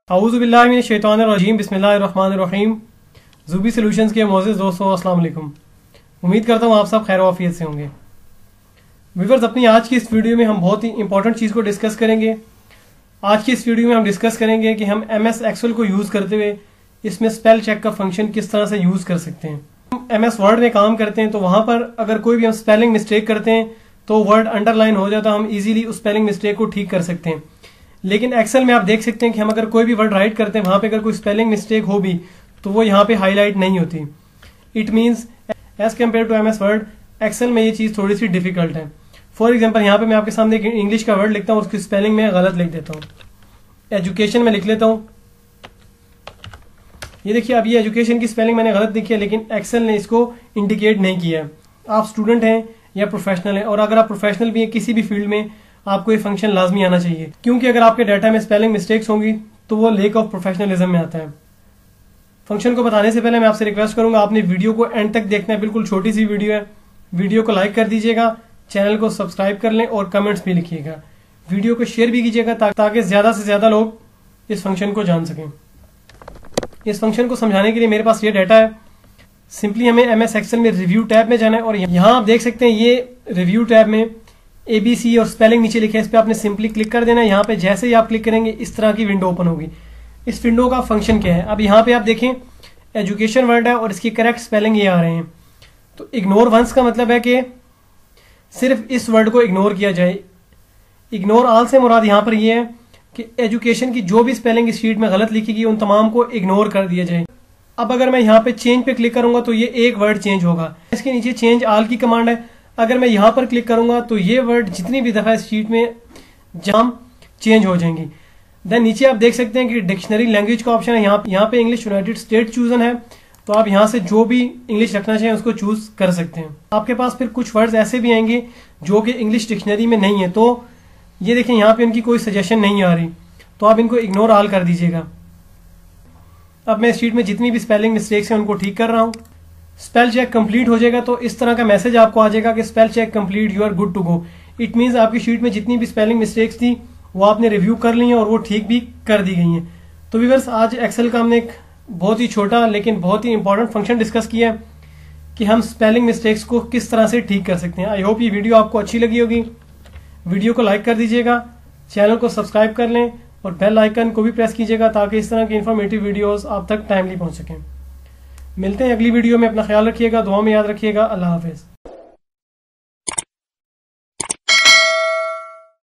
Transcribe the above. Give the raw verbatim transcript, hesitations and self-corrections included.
औज़ुबिल्लाहि मिनश्शैतानिर्रजीम बिस्मिल्लाहिर्रहमानिर्रहीम। ज़ुबी सॉल्यूशंस के मोअज़्ज़िज़ दोस्तों, अस्सलाम वालेकुम। उम्मीद करता हूँ आप सब खैर वाफियत से होंगे। व्यूअर्स, अपनी आज की इस वीडियो में हम बहुत ही इंपॉर्टेंट चीज़ को डिस्कस करेंगे। आज की इस वीडियो में हम डिस्कस करेंगे कि हम एम एस एक्सेल को यूज़ करते हुए इसमें स्पेल चेक का फंक्शन किस तरह से यूज़ कर सकते हैं। हम एम एस वर्ड में काम करते हैं तो वहाँ पर अगर कोई भी हम स्पेलिंग मिस्टेक करते हैं तो वर्ड अंडरलाइन हो जाता है, हम इजीली उस स्पेलिंग मिस्टेक को ठीक कर सकते हैं। लेकिन एक्सेल में आप देख सकते हैं कि हम अगर कोई भी वर्ड राइट करते हैं वहां पे अगर कोई स्पेलिंग मिस्टेक हो भी तो वो यहाँ पे हाईलाइट नहीं होती। It means as compared to M S Word, Excel में ये चीज थोड़ी सी डिफिकल्ट है। फॉर एग्जाम्पल, यहाँ पे मैं आपके सामने इंग्लिश का वर्ड लिखता हूँ, उसकी स्पेलिंग में गलत लिख देता हूँ। एजुकेशन में लिख लेता हूँ, ये देखिए अब ये एजुकेशन की स्पेलिंग मैंने गलत लिखी है, लेकिन एक्सेल ने इसको इंडिकेट नहीं किया है। आप स्टूडेंट हैं या प्रोफेशनल है, और अगर आप प्रोफेशनल भी हैं किसी भी फील्ड में, आपको ये फंक्शन लाजमी आना चाहिए, क्योंकि अगर आपके डाटा में स्पेलिंग मिस्टेक्स होंगी तो वो लेक ऑफ प्रोफेशनलिज्म में आता है। फंक्शन को बताने से पहले मैं आपसे रिक्वेस्ट करूंगा, आपने वीडियो को एंड तक देखना है, बिल्कुल छोटी सी वीडियो है। वीडियो को लाइक कर दीजिएगा, चैनल को सब्सक्राइब कर लें और कमेंट्स भी लिखिएगा। वीडियो को शेयर भी कीजिएगा ता, ताकि ज्यादा से ज्यादा लोग इस फंक्शन को जान सकें। इस फंक्शन को समझाने के लिए मेरे पास ये डाटा है। सिंपली हमें एम एस एक्सेल में रिव्यू टैब में जाना है और यहाँ आप देख सकते हैं ये रिव्यू टैब में ए बी सी और स्पेलिंग नीचे लिखे है, इस पे आपने सिंपली क्लिक कर देना है। यहाँ पे जैसे ही आप क्लिक करेंगे इस तरह की विंडो ओपन होगी। इस विंडो का फंक्शन क्या है, अब यहाँ पे आप देखें एजुकेशन वर्ड है और इसकी करेक्ट स्पेलिंग ये आ रहे हैं। तो इग्नोर वंस का मतलब है कि सिर्फ इस वर्ड को इग्नोर किया जाए। इग्नोर ऑल से मुराद यहाँ पर ये है कि एजुकेशन की जो भी स्पेलिंग इस शीट में गलत लिखी गई उन तमाम को इग्नोर कर दिया जाए। अब अगर मैं यहाँ पे चेंज पे क्लिक करूंगा तो ये एक वर्ड चेंज होगा। इसके नीचे चेंज ऑल की कमांड है, अगर मैं यहां पर क्लिक करूंगा तो ये वर्ड जितनी भी दफा इस शीट में जाम चेंज हो जाएंगी। देन नीचे आप देख सकते हैं कि डिक्शनरी लैंग्वेज का ऑप्शन है, यहाँ यहाँ पे इंग्लिश यूनाइटेड स्टेट चूजन है, तो आप यहां से जो भी इंग्लिश रखना चाहें उसको चूज कर सकते हैं। आपके पास फिर कुछ वर्ड्स ऐसे भी आएंगे जो कि इंग्लिश डिक्शनरी में नहीं है, तो ये देखें यहाँ पे उनकी कोई सजेशन नहीं आ रही, तो आप इनको इग्नोर ऑल कर दीजिएगा। अब मैं इस शीट में जितनी भी स्पेलिंग मिस्टेक्स हैं उनको ठीक कर रहा हूँ। स्पेल चेक कंप्लीट हो जाएगा तो इस तरह का मैसेज आपको आ जाएगा कि spell check complete, you are good to go. It means आपकी शीट में जितनी भी स्पेलिंग मिस्टेक्स थी वो आपने रिव्यू कर ली हैं और वो ठीक भी कर दी गई हैं। तो व्यूअर्स, आज एक्सेल का हमने एक बहुत ही छोटा लेकिन बहुत ही इंपॉर्टेंट फंक्शन डिस्कस किया है कि हम स्पेलिंग मिस्टेक्स को किस तरह से ठीक कर सकते हैं। आई होप ये वीडियो आपको अच्छी लगी होगी। वीडियो को लाइक कर दीजिएगा, चैनल को सब्सक्राइब कर लें और बेल आइकन को भी प्रेस कीजिएगा ताकि इस तरह की इंफॉर्मेटिव वीडियोस आप तक टाइमली पहुंच सकें। मिलते हैं अगली वीडियो में, अपना ख्याल रखिएगा, दुआ में याद रखिएगा। अल्लाह हाफिज।